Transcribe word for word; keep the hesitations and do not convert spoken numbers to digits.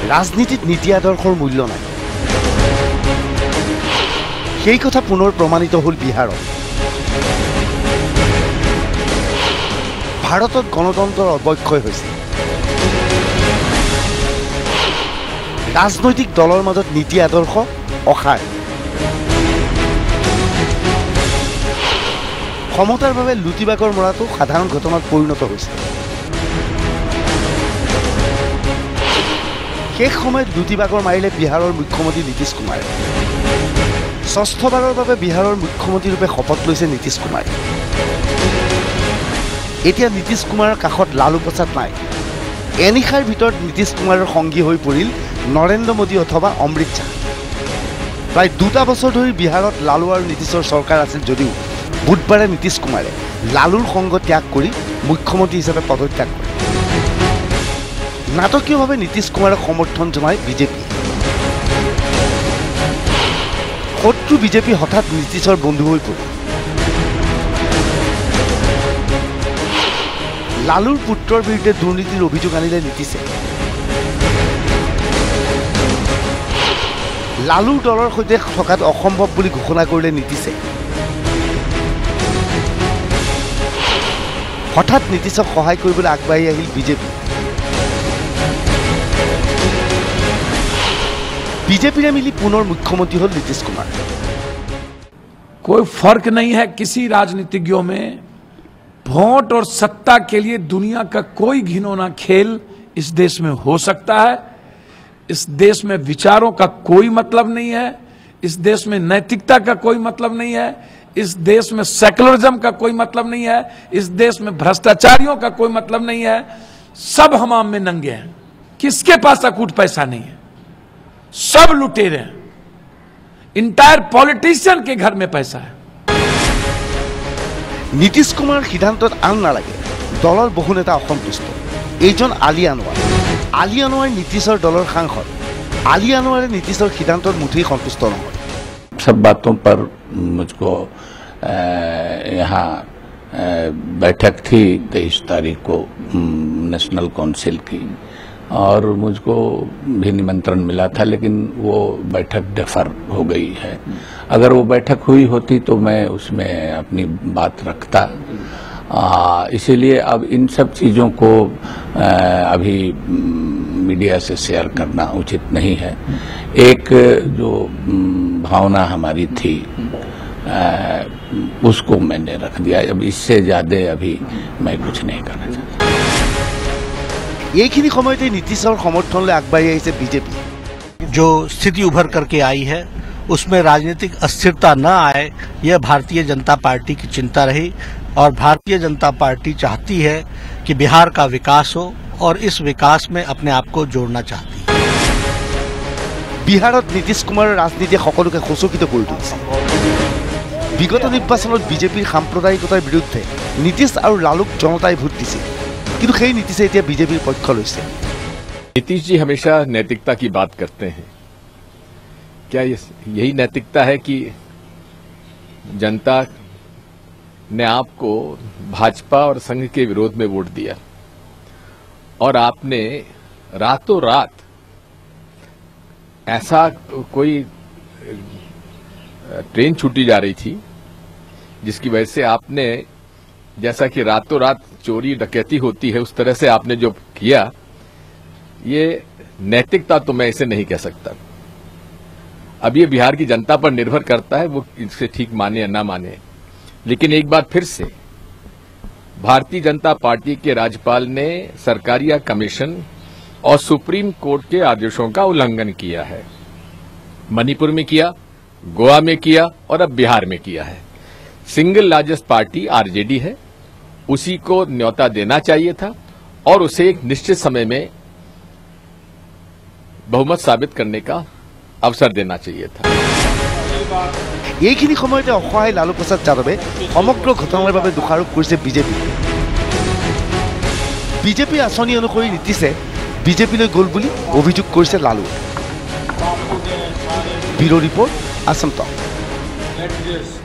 ৰাজনীতিত নীতি আদৰ্শৰ মূল্য নাই। সেই কথা পুনৰ প্ৰমাণিত হ'ল বিহাৰত। ভাৰতত গণতন্ত্ৰৰ অৱক্ষয় হৈছে। ৰাজনৈতিক দলৰ মাজত নীতি আদৰ্শ অসাৰ। ক্ষমতাৰ বাবে লুটিবাগৰ মৰাটো সাধাৰণ ঘটনাত পৰিণত হৈছে। শেষ সময়ত লুটিবাগৰ মাৰিলে বিহাৰৰ মুখ্যমন্ত্ৰী নীতিশ কুমাৰে। ষষ্ঠবাৰৰ বাবে বিহাৰৰ মুখ্যমন্ত্ৰীৰূপে শপত লৈছে নীতিশ কুমাৰে। এতিয়া নীতিশ কুমাৰৰ কাষত লালু প্ৰসাদ নাই। এনিশাৰ ভিতৰত নীতিশ কুমাৰৰ সংগী হৈ পৰিল নৰেন্দ্ৰ মোদী অথবা অমৃত শ্বাহ। প্ৰায় দুটা বছৰ ধৰি বিহাৰত লালু আৰু নীতিশৰ চৰকাৰ আছিল যদিও বুধবাৰে নীতিশ কুমাৰে লালুৰ সংগ ত্যাগ কৰি মুখ্যমন্ত্ৰী হিচাপে পদত্যাগ কৰে। নাটকীয়ভাৱে নীতিশ কুমাৰক সমৰ্থন জনায় বিজেপি। শত্ৰু বিজেপি হঠাৎ নীতিশৰ বন্ধু হৈ পৰিল। লালুৰ পুত্ৰৰ বিৰুদ্ধে দুৰ্নীতিৰ অভিযোগ আনিলে নীতিশে। লালুৰ দলৰ সৈতে থকাত অসম্ভৱ বুলি ঘোষণা কৰিলে নীতিশে। হঠাৎ নীতিশক সহায় কৰিবলৈ আগবাঢ়ি আহিল বিজেপি। বিজেপিৰে মিলি পুনৰ মুখ্যমন্ত্ৰী হ'ল নীতিশ কুমাৰ। कोई फर्क नहीं है किसी राजनीतिज्ञों में। वोट और सत्ता के लिए दुनिया का कोई घिनौना खेल इस देश में हो सकता है। इस देश में विचारों का कोई मतलब नहीं है। इस देश में नैतिकता का कोई मतलब नहीं है। इस देश में सेकुलरिज्म का कोई मतलब नहीं है। इस देश में भ्रष्टाचारियों का कोई मतलब नहीं है। सब हमाम में नंगे हैं। किसके पास अकूट पैसा नहीं है, सब लुटेरे हैं। इंटायर पॉलिटिशियन के घर में पैसा है। নীতিশ কুমাৰৰ সিদ্ধান্তত আন নালাগে দলৰ বহু নেতা অসন্তুষ্ট। এইজন আলী আনোৱাৰ। আলী আনোৱাৰ নীতিশৰ দলৰ সাংসদ। আলী আনোৱাৰে নীতিশৰ সিদ্ধান্তত মুঠেই সন্তুষ্ট নহয়। सब बातों पर मुझको यहाँ बैठक थी तेईस तारीख को नेशनल काउंसिल की और मुझको भी निमंत्रण मिला था, लेकिन वो बैठक डेफर हो गई है। अगर वो बैठक हुई होती तो मैं उसमें अपनी बात रखता। इसीलिए अब इन सब चीज़ों को आ, अभी मीडिया से शेयर करना उचित नहीं है। एक जो भावना हमारी थी आ, उसको मैंने रख दिया। अब इससे ज़्यादा अभी मैं कुछ नहीं करना चाहता। এইখিনি সময়তে নীতিশৰ সমৰ্থনলৈ আগবাঢ়ি আহিছে বিজেপি। जो स्थिति उभर करके आई है उसमें राजनीतिक अस्थिरता न आए, यह भारतीय जनता पार्टी की चिंता रही और भारतीय जनता पार्टी चाहती है कि बिहार का विकास हो और इस विकास में अपने आप को जोड़ना चाहती है। বিহাৰত নীতিশ কুমাৰৰ ৰাজনীতিয়ে সকলোকে সচকিত কৰি তুলিছে। বিগত নিৰ্বাচনত বিজেপিৰ সাম্প্ৰদায়িকতাৰ বিৰুদ্ধে নীতিশ আৰু লালুক জনতাই ভোট দিছিল, কিন্তু সেই নীতিশে এতিয়া বিজেপিৰ পক্ষ লৈছে। नीतीश जी हमेशा नैतिकता की बात करते हैं। क्या ये यही नैतिकता है कि जनता ने आपको भाजपा और संघ के विरोध में वोट दिया और आपने रातों रात ऐसा कोई ट्रेन छूटी जा रही थी जिसकी वजह से आपने, जैसा कि रातों रात चोरी डकैती होती है उस तरह से आपने जो किया, ये नैतिकता तो मैं इसे नहीं कह सकता। अब ये बिहार की जनता पर निर्भर करता है वो इसे ठीक माने या ना माने। लेकिन एक बार फिर से भारतीय जनता पार्टी के राज्यपाल ने सरकारिया कमीशन और सुप्रीम कोर्ट के आदेशों का उल्लंघन किया है। मणिपुर में किया, गोवा में किया और अब बिहार में किया है। सिंगल लार्जेस्ट पार्टी आरजेडी है, उसी को न्योता देना चाहिए था और उसे एक निश्चित समय में बहुमत साबित करने का अवसर देना चाहिए था। এইখিনি সময়তে অসহায় লালু প্ৰসাদ যাদৱে সমগ্ৰ ঘটনাৰ বাবে দোষাৰোপ কৰিছে বিজেপি। বিজেপি আঁচনি অনুসৰি নীতিশে বিজেপিলৈ গ'ল বুলি অভিযোগ কৰিছে লালু। ব্যুৰ ৰিপৰ্ট আছাম টক।